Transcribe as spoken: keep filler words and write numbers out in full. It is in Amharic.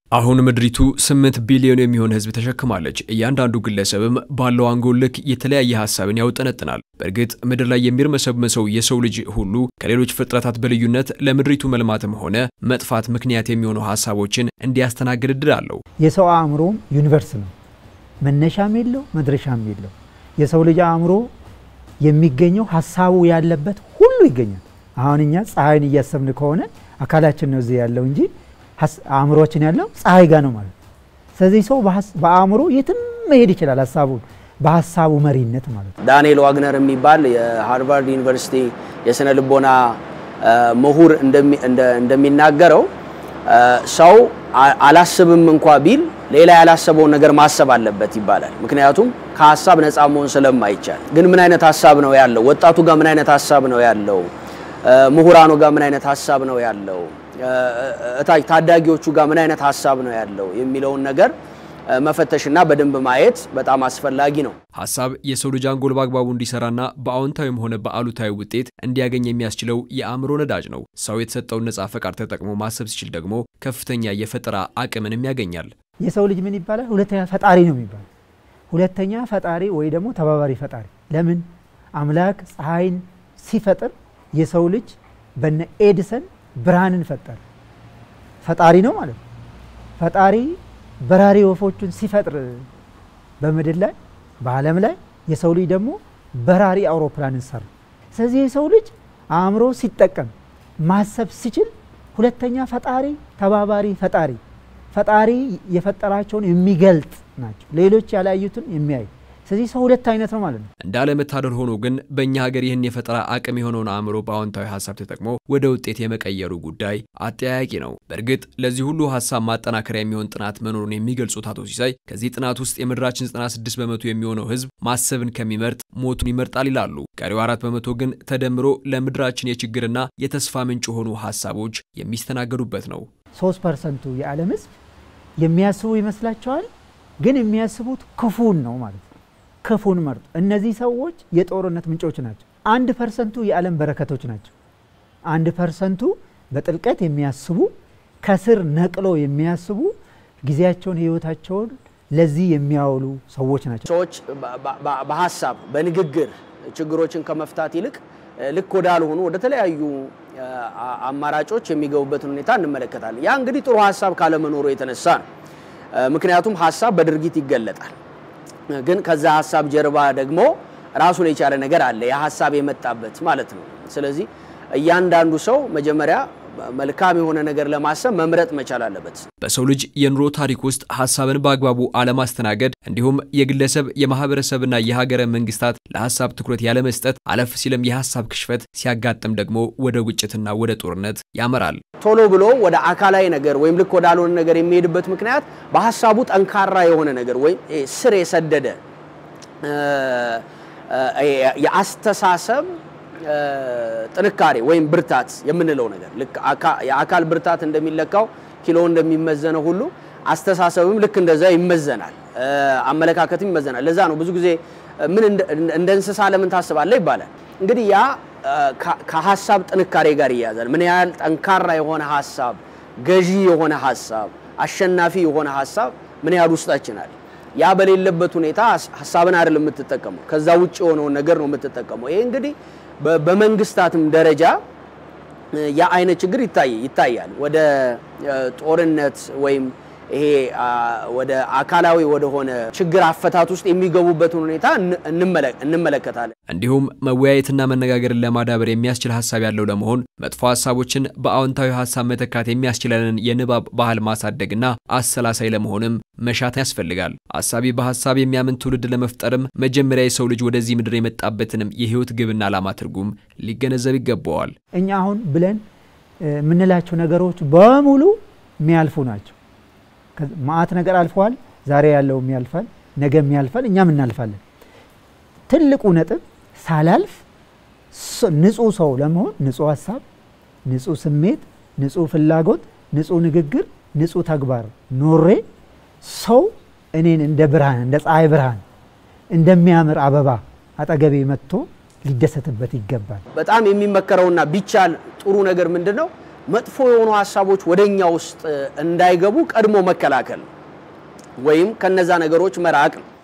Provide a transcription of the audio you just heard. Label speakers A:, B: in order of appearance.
A: አሁን ምድሪቱ ስምንት ቢሊዮን የሚሆን ህዝብ ተሸክማለች። እያንዳንዱ ግለሰብም ባለው አንጎል ልክ የተለያየ ሐሳብን ያውጠነጥናል። በእርግጥ ምድር ላይ የሚርመሰመሰው የሰው ልጅ ሁሉ ከሌሎች ፍጥረታት በልዩነት ለምድሪቱ መልማትም ሆነ መጥፋት ምክንያት የሚሆኑ ሐሳቦችን እንዲያስተናግድ እድል አለው።
B: የሰው አእምሮ ዩኒቨርስ ነው። መነሻም የለው መድረሻም የለው። የሰው ልጅ አእምሮ የሚገኘው ሐሳቡ ያለበት ሁሉ ይገኛል። አሁን እኛ ፀሐይን እያሰብን ከሆነ አካላችን ነው እዚህ ያለው እንጂ አእምሮችን ያለው ፀሐይ ጋር ነው ማለት። ስለዚህ ሰው በአእምሮ የትም መሄድ ይችላል ሐሳቡ በሐሳቡ መሪነት ማለት ነው።
C: ዳንኤል ዋግነር የሚባል የሃርቫርድ ዩኒቨርሲቲ የስነ ልቦና ምሁር እንደሚናገረው ሰው አላስብም እንኳን ቢል ሌላ ያላሰበው ነገር ማሰብ አለበት ይባላል። ምክንያቱም ከሐሳብ ነፃ መሆን ስለማይቻል። ግን ምን አይነት ሐሳብ ነው ያለው? ወጣቱ ጋር ምን አይነት ሐሳብ ነው ያለው? ምሁራኑ ጋር ምን አይነት ሐሳብ ነው ያለው? እታይ ታዳጊዎቹ ጋር ምን አይነት ሐሳብ ነው ያለው የሚለውን ነገር መፈተሽና በደንብ ማየት በጣም አስፈላጊ ነው።
A: ሐሳብ የሰው ልጅ አንጎል ባግባቡ እንዲሰራና በአዎንታዊም ሆነ በአሉታዊ ውጤት እንዲያገኝ የሚያስችለው የአእምሮ ነዳጅ ነው። ሰው የተሰጠውን ነፃ ፈቃድ ተጠቅሞ ማሰብ ሲችል ደግሞ ከፍተኛ የፈጠራ አቅምንም ያገኛል።
B: የሰው ልጅ ምን ይባላል? ሁለተኛ ፈጣሪ ነው የሚባለው። ሁለተኛ ፈጣሪ ወይ ደግሞ ተባባሪ ፈጣሪ። ለምን አምላክ ፀሐይን ሲፈጥር የሰው ልጅ በነ ኤዲሰን ብርሃንን ፈጠረ። ፈጣሪ ነው ማለት ነው። ፈጣሪ በራሪ ወፎችን ሲፈጥር በመድር ላይ በዓለም ላይ የሰው ልጅ ደግሞ በራሪ አውሮፕላንን ሰራ። ስለዚህ የሰው ልጅ አእምሮ ሲጠቀም ማሰብ ሲችል ሁለተኛ ፈጣሪ ተባባሪ ፈጣሪ ፈጣሪ የፈጠራቸውን የሚገልጥ ናቸው። ሌሎች ያላዩትን የሚያይ። ስለዚህ ሰው ሁለት አይነት ነው ማለት ነው።
A: እንዳለ መታደል ሆኖ ግን በእኛ ሀገር ይህን የፈጠራ አቅም የሆነውን አእምሮ በአዎንታዊ ሐሳብ ተጠቅሞ ወደ ውጤት የመቀየሩ ጉዳይ አጠያያቂ ነው። በእርግጥ ለዚህ ሁሉ ሐሳብ ማጠናከሪያ የሚሆን ጥናት መኖሩን የሚገልጹት አቶ ሲሳይ ከዚህ ጥናት ውስጥ የምድራችን ዘጠና ስድስት በመቶ የሚሆነው ህዝብ ማሰብን ከሚመርጥ ሞቱን ይመርጣል ይላሉ። ቀሪው አራት በመቶ ግን ተደምሮ ለምድራችን የችግርና የተስፋ ምንጭ ሆኑ ሐሳቦች የሚስተናገዱበት ነው።
B: ሶስት ፐርሰንት የዓለም ህዝብ የሚያስቡ ይመስላቸዋል፣ ግን የሚያስቡት ክፉን ነው ማለት ነው። ክፉን መርጦ እነዚህ ሰዎች የጦርነት ምንጮች ናቸው። አንድ ፐርሰንት የዓለም በረከቶች ናቸው። አንድ ፐርሰንት በጥልቀት የሚያስቡ ከስር ነቅሎ የሚያስቡ ጊዜያቸውን ህይወታቸውን ለዚህ የሚያውሉ ሰዎች ናቸው።
C: ሰዎች በሐሳብ በንግግር ችግሮችን ከመፍታት ይልቅ ልክ ወዳልሆኑ ወደ ተለያዩ አማራጮች የሚገቡበትን ሁኔታ እንመለከታለን። ያ እንግዲህ ጥሩ ሐሳብ ካለ መኖሩ የተነሳ ነው። ምክንያቱም ሐሳብ በድርጊት ይገለጣል። ግን ከዛ ሐሳብ ጀርባ ደግሞ ራሱን የቻለ ነገር አለ፣ ያ ሐሳብ የመጣበት ማለት ነው። ስለዚህ እያንዳንዱ ሰው መጀመሪያ መልካም የሆነ ነገር ለማሰብ መምረጥ መቻል አለበት።
A: በሰው ልጅ የኑሮ ታሪክ ውስጥ ሐሳብን በአግባቡ አለማስተናገድ እንዲሁም የግለሰብ የማህበረሰብና የሀገረ መንግስታት ለሐሳብ ትኩረት ያለ መስጠት አለፍ ሲልም የሐሳብ ክሽፈት ሲያጋጥም ደግሞ ወደ ግጭትና ወደ ጦርነት ያመራል።
C: ቶሎ ብሎ ወደ አካላዊ ነገር ወይም ልክ ወዳልሆነ ነገር የሚሄድበት ምክንያት በሐሳቡ ጠንካራ የሆነ ነገር ወይም ስር የሰደደ የአስተሳሰብ ጥንካሬ ወይም ብርታት የምንለው ነገር ልክ የአካል ብርታት እንደሚለካው ኪሎ እንደሚመዘነው ሁሉ አስተሳሰብም ልክ እንደዛ ይመዘናል፣ አመለካከትም ይመዘናል። ለዛ ነው ብዙ ጊዜ ምን እንደ እንስሳ ለምን ታስባለህ ይባላል። እንግዲህ ያ ከሐሳብ ጥንካሬ ጋር ይያዛል። ምን ያህል ጠንካራ የሆነ ሐሳብ፣ ገዢ የሆነ ሐሳብ፣ አሸናፊ የሆነ ሐሳብ ምን ያህል ውስጣችን አለ። ያ በሌለበት ሁኔታ ሐሳብን አይደለም የምትጠቀመው፣ ከዛ ውጪ የሆነውን ነገር ነው የምትጠቀመው። ይሄ እንግዲህ በመንግስታትም ደረጃ ያ አይነት ችግር ይታያል። ወደ ጦርነት ወይም ይሄ ወደ አካላዊ ወደ ሆነ ችግር አፈታት ውስጥ የሚገቡበትን ሁኔታ እንመለከታለን።
A: እንዲሁም መወያየትና መነጋገርን ለማዳበር የሚያስችል ሐሳብ ያለው ለመሆን መጥፎ ሐሳቦችን በአዎንታዊ ሐሳብ መተካት የሚያስችለንን የንባብ ባህል ማሳደግና አሰላሳይ ለመሆንም መሻት ያስፈልጋል። ሐሳቢ በሐሳብ የሚያምን ትውልድ ለመፍጠርም መጀመሪያ የሰው ልጅ ወደዚህ ምድር የመጣበትንም የህይወት ግብና ዓላማ ትርጉም ሊገነዘብ ይገባዋል።
B: እኛ አሁን ብለን ምንላቸው ነገሮች በሙሉ የሚያልፉ ናቸው። ማአት ነገር አልፈዋል። ዛሬ ያለው የሚያልፋል፣ ነገ የሚያልፋል፣ እኛም እናልፋለን። ትልቁ ነጥብ ሳላልፍ ንጹህ ሰው ለመሆን ንጹህ ሐሳብ፣ ንጹህ ስሜት፣ ንጹህ ፍላጎት፣ ንጹህ ንግግር፣ ንጹህ ተግባር ኖሬ ሰው እኔን እንደ ብርሃን እንደ ፀሐይ ብርሃን እንደሚያምር አበባ አጠገቤ መጥቶ ሊደሰትበት ይገባል።
C: በጣም የሚመከረውና ቢቻል ጥሩ ነገር ምንድነው? መጥፎ የሆኑ ሐሳቦች ወደኛ ውስጥ እንዳይገቡ ቀድሞ መከላከል ወይም ከነዛ ነገሮች መራቅ ነው